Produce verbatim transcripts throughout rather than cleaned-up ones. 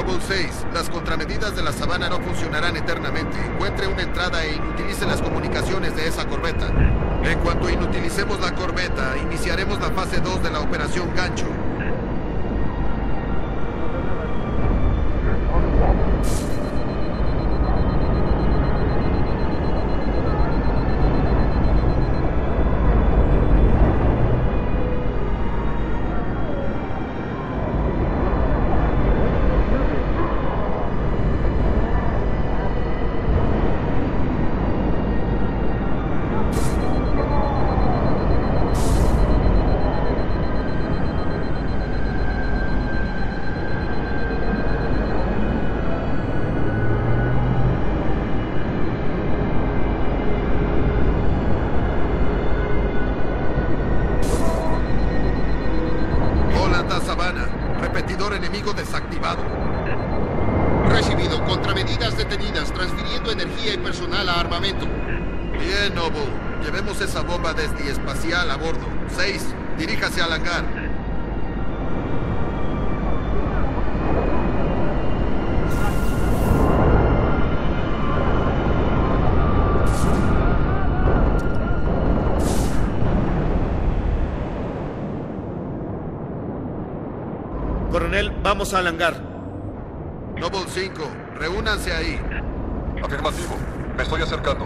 Noble seis, las contramedidas de la Sabana no funcionarán eternamente. Encuentre una entrada e inutilice las comunicaciones de esa corbeta. En cuanto inutilicemos la corbeta, iniciaremos la fase dos de la Operación Gancho. Repetidor enemigo desactivado. Recibido. Contramedidas detenidas. Transfiriendo energía y personal a armamento. Bien, Noble. Llevemos esa bomba desde espacial a bordo. seis. Diríjase al hangar. Coronel, vamos al hangar. Noble cinco, reúnanse ahí. Afirmativo. Me estoy acercando.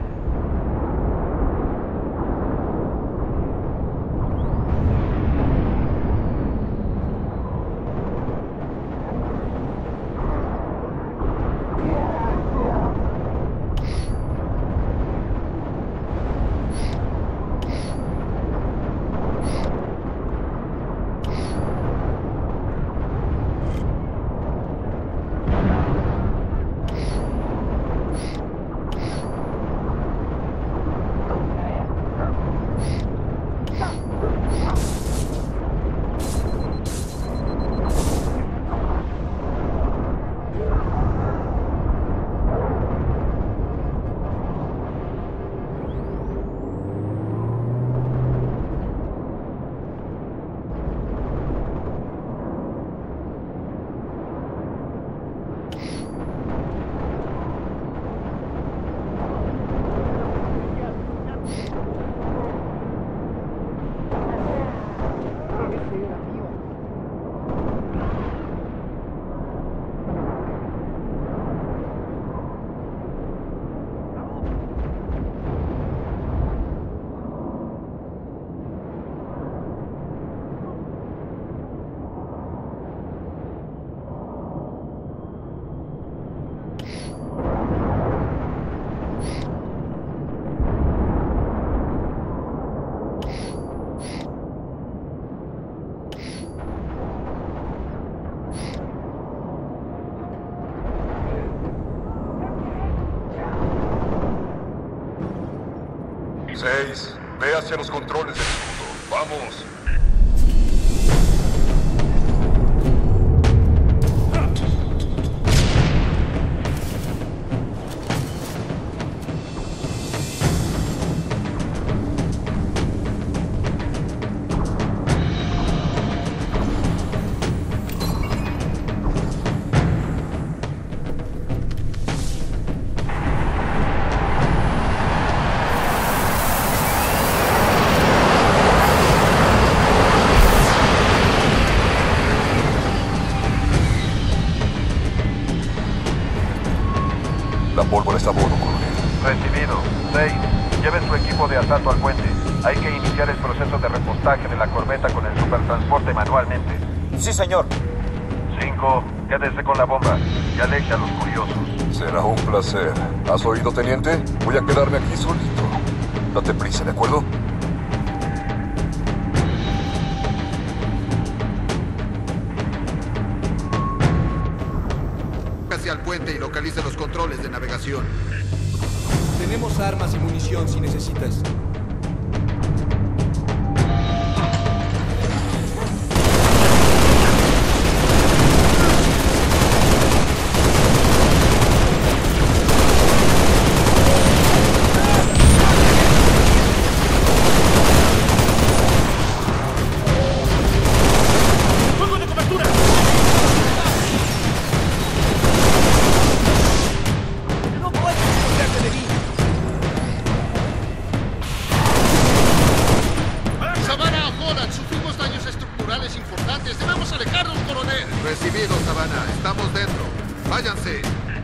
seis, ve hacia los controles del escudo. ¡Vamos! La pólvora está a bordo, coronel. Recibido. seis. Lleven su equipo de asalto al puente. Hay que iniciar el proceso de repostaje de la corbeta con el supertransporte manualmente. Sí, señor. cinco. Quédese con la bomba y aleje a los curiosos. Será un placer. ¿Has oído, teniente? Voy a quedarme aquí solito. Date prisa, ¿de acuerdo? Hacia el puente y localice los controles de navegación. Tenemos armas y munición si necesitas. ¡Vamos a alejarnos, coronel! Recibido, Savannah. Estamos dentro. Váyanse.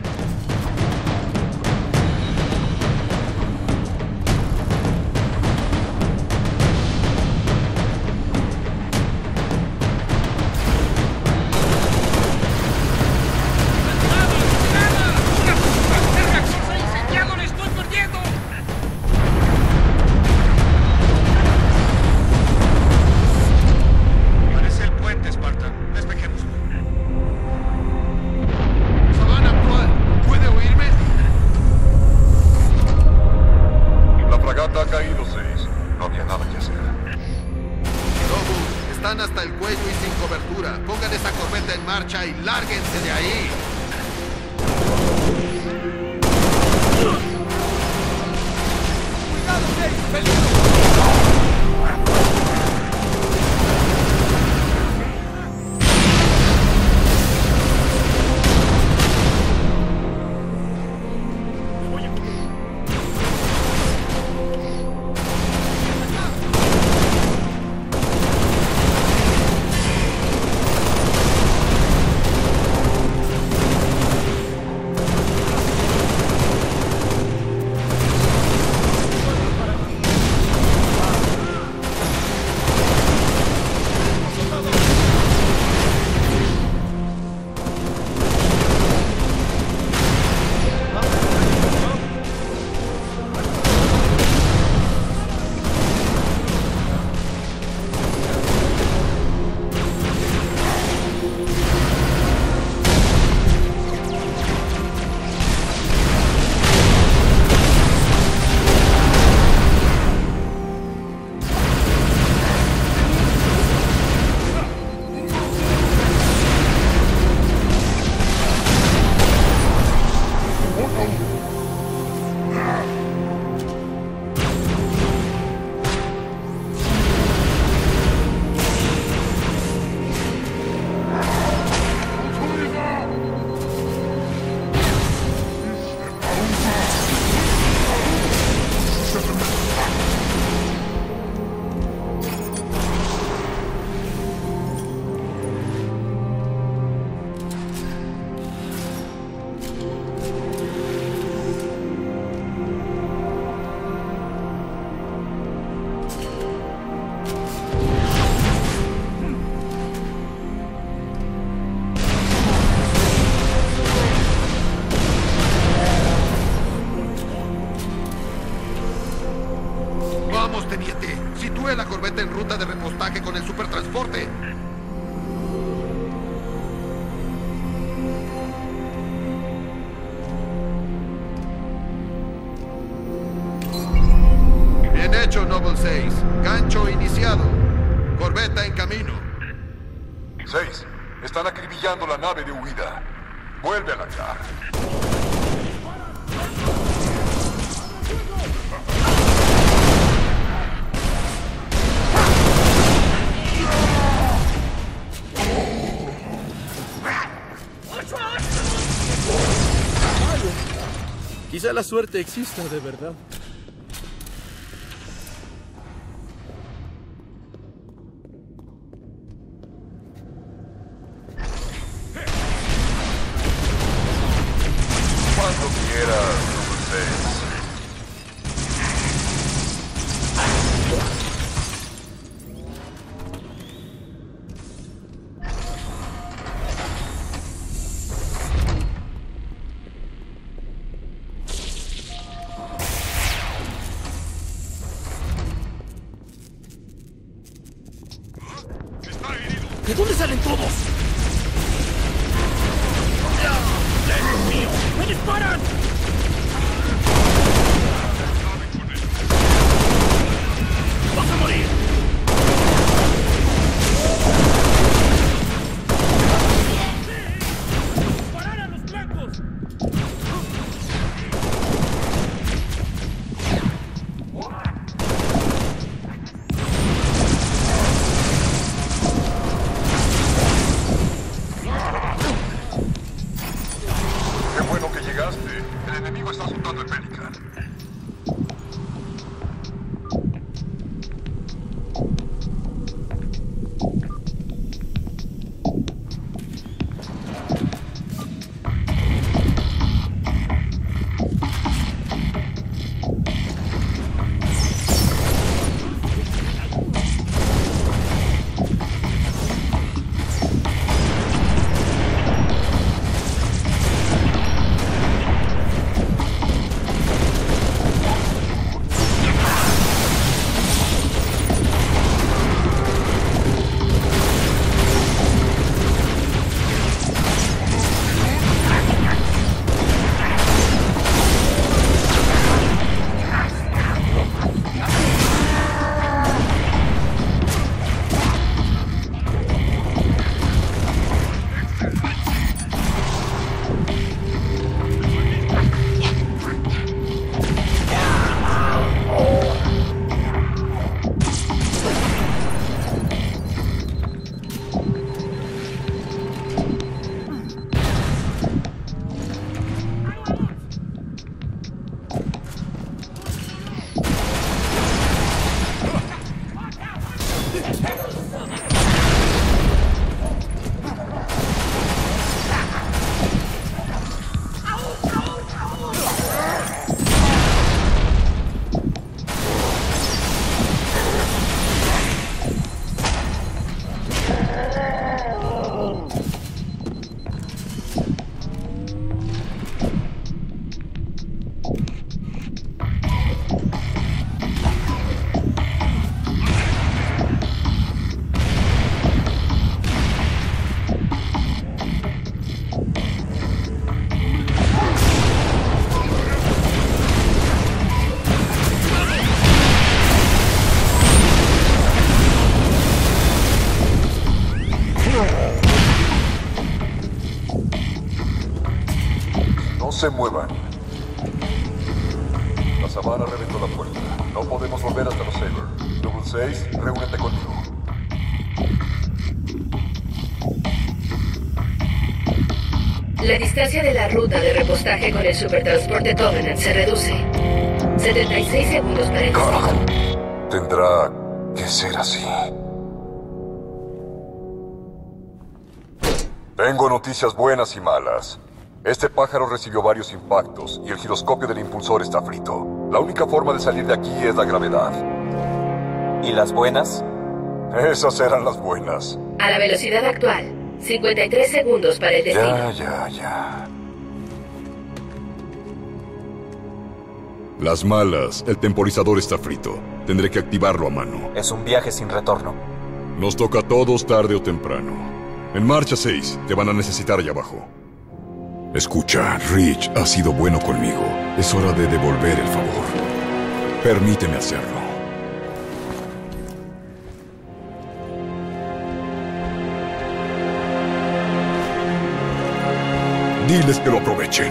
Hasta el cuello y sin cobertura. Pongan esa corbeta en marcha y lárguense de ahí. ¡Cuidado, Dave! ¡Peligro! Vamos, teniente. Sitúe la corbeta en ruta de repostaje con el supertransporte. Bien hecho, Noble seis. Gancho iniciado. Corbeta en camino. seis. Están acribillando la nave de huida. Vuelve a lanzar. Quizá la suerte exista de verdad. Cuando quieras, seis. ¿De dónde salen todos? ¡Dios mío! ¡Me disparan! ¡Vas a morir! ¡Parar a los blancos! El enemigo está soltando el Pelican. se muevan. La sabana reventó la puerta. No podemos volver hasta los Saber. Double seis, reúnete conmigo. La distancia de la ruta de repostaje con el supertransporte Covenant se reduce. setenta y seis segundos para el destino. Tendrá que ser así. Tengo noticias buenas y malas. Este pájaro recibió varios impactos y el giroscopio del impulsor está frito. La única forma de salir de aquí es la gravedad. ¿Y las buenas? Esas eran las buenas. A la velocidad actual, cincuenta y tres segundos para el destino. Ya, ya, ya. Las malas, el temporizador está frito. Tendré que activarlo a mano. Es un viaje sin retorno. Nos toca a todos tarde o temprano. En marcha seis, te van a necesitar allá abajo. Escucha, Rich ha sido bueno conmigo. Es hora de devolver el favor. Permíteme hacerlo. Diles que lo aprovechen.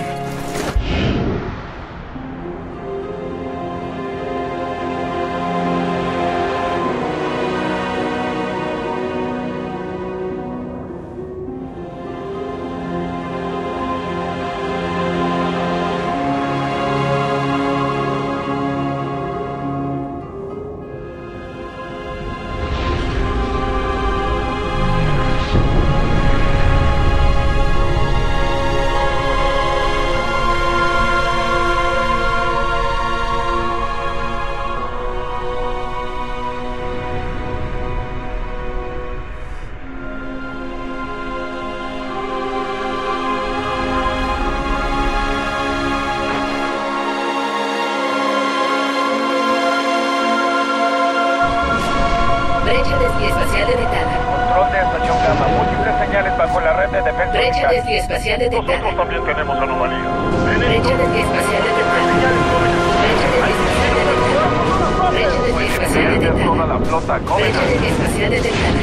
Brecha de esquí espacial detectada. Control de estación Gamma. Múltiples señales bajo la red de defensa. Brecha de esquí espacial detectada. Nosotros también tenemos anomalías. Brecha de esquí espacial detectada. Brecha de esquí espacial detectada. Brecha de esquí espacial detectada. Toda la flota Brecha Covenant. de esquí espacial detectada.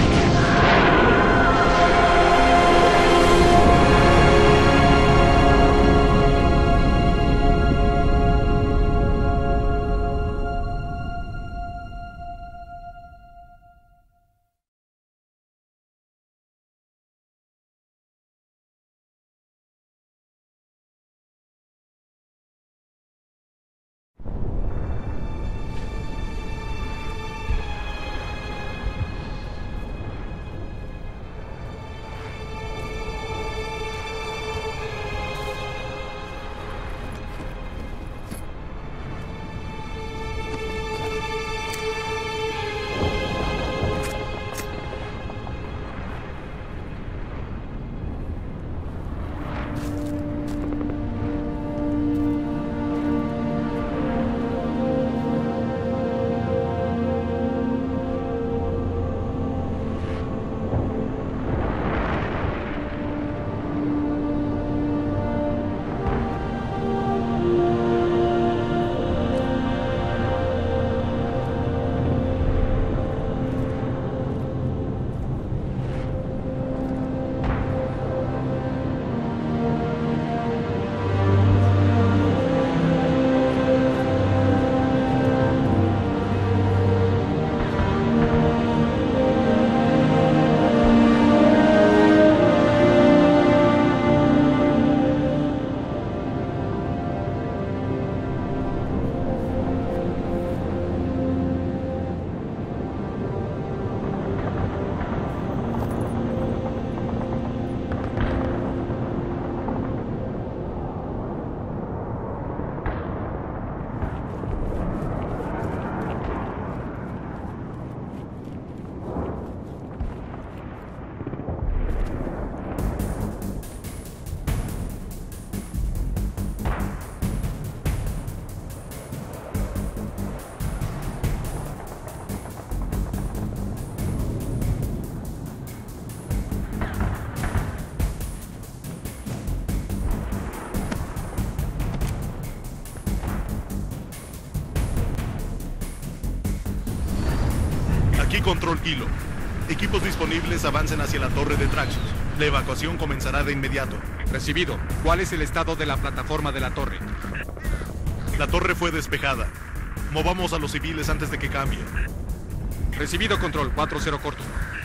Aquí Control Kilo. Equipos disponibles, avancen hacia la torre de Traxxus. La evacuación comenzará de inmediato. Recibido. ¿Cuál es el estado de la plataforma de la torre? La torre fue despejada. Movamos a los civiles antes de que cambie. Recibido, control. cuatro cero corto.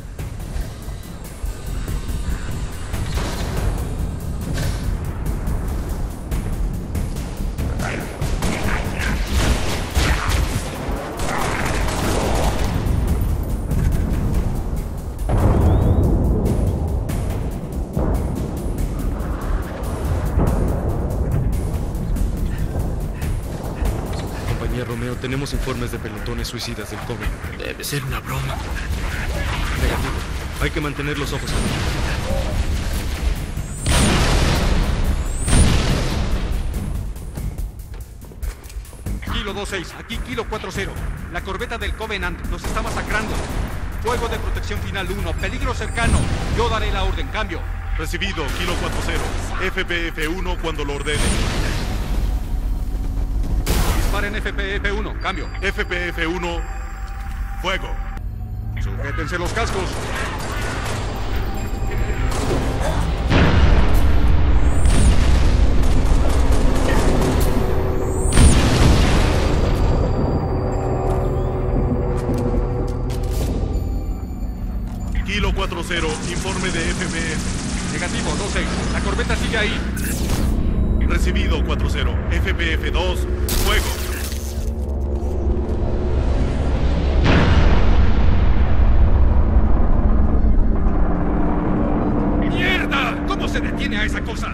Romeo, tenemos informes de pelotones suicidas del Coven. Debe ser una broma. Negativo. Hay que mantener los ojos abiertos. Kilo dos seis, aquí Kilo cuatro cero. La corbeta del Covenant nos está masacrando. Fuego de protección final uno, peligro cercano. Yo daré la orden, cambio. Recibido, Kilo cuatro cero. F P F uno cuando lo ordene. Disparen F P F uno, cambio. F P F uno, fuego. Sujétense los cascos. Kilo cuatro cero, informe de F P F. Negativo, dos seis. La corbeta sigue ahí. Recibido, cuatro cero. F P F dos, fuego. ¡Mierda! ¿Cómo se detiene a esa cosa?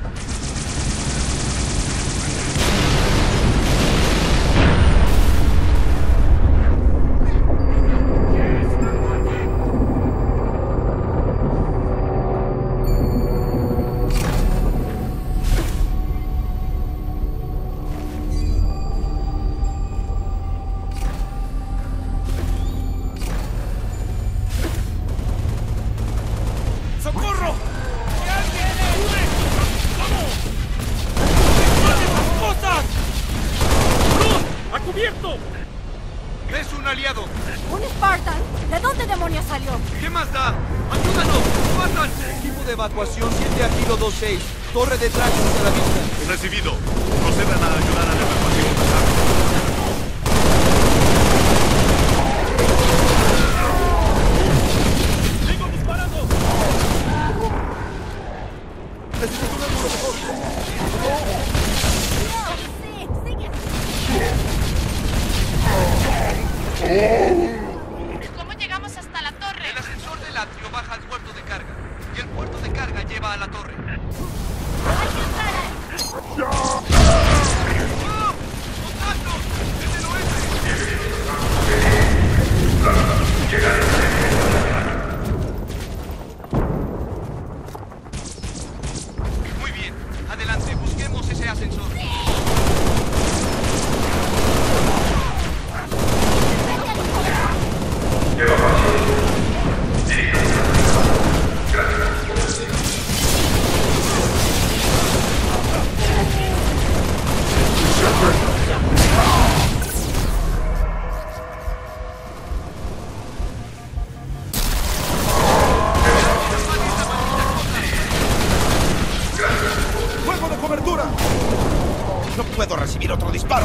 ¡Es un aliado! ¿Un Spartan? ¿De dónde demonios salió? ¿Qué más da? ¡Ayúdanos! ¡Matan! Equipo de evacuación siete a Kilo dos seis. Torre de Traxxus a la vista. Recibido. Procedan a ayudar a la evacuación. ¡Sigo disparando! Necesito un ángulo mejor. ¿Cómo llegamos hasta la torre? El ascensor del atrio baja al puerto de carga. Y el puerto de carga lleva a la torre. ¡Hay que entrar! ¡Oh! ¡Contacto! ¡Desde el oeste! Muy bien. Adelante, busquemos ese ascensor. ¡Fuego de cobertura! No puedo recibir otro disparo.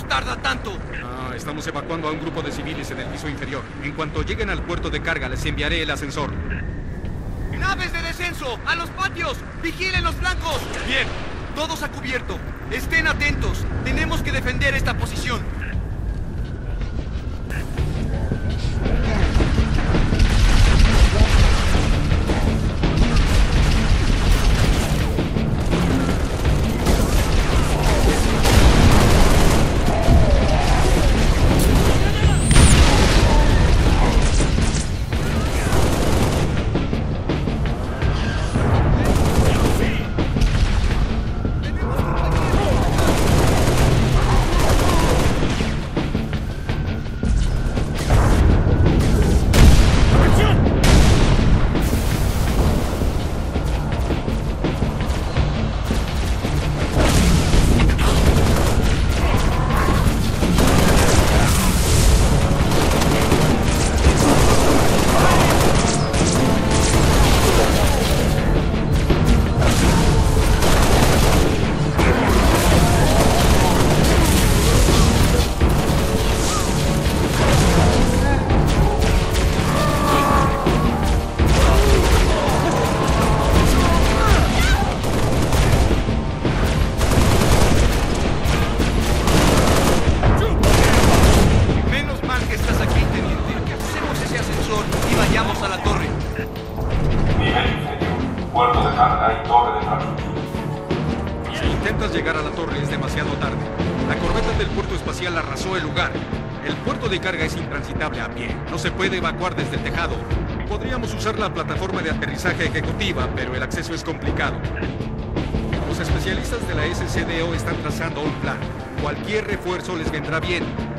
tarda tanto? Ah, estamos evacuando a un grupo de civiles en el piso inferior. En cuanto lleguen al puerto de carga, les enviaré el ascensor. ¡Naves de descenso! ¡A los patios! ¡Vigilen los flancos! Bien, todos a cubierto. Estén atentos. Tenemos que defender esta posición. Evacuar desde el tejado. Podríamos usar la plataforma de aterrizaje ejecutiva, pero el acceso es complicado. Los especialistas de la S C D O están trazando un plan. Cualquier refuerzo les vendrá bien.